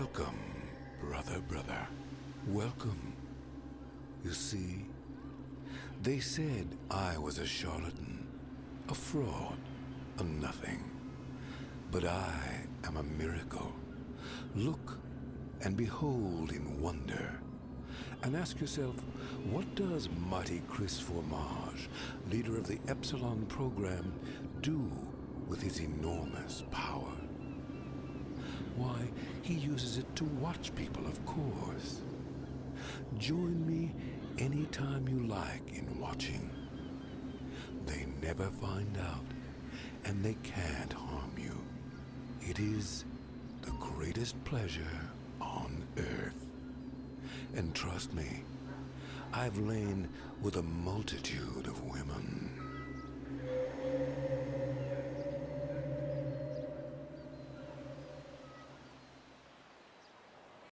Welcome, brother. Welcome. You see, they said I was a charlatan, a fraud, a nothing. But I am a miracle. Look and behold in wonder. And ask yourself, what does mighty Chris Formage, leader of the Epsilon program, do with his enormous power? Why, he uses it to watch people, of course. Join me anytime you like in watching. They never find out, and they can't harm you. It is the greatest pleasure on earth. And trust me, I've lain with a multitude of women.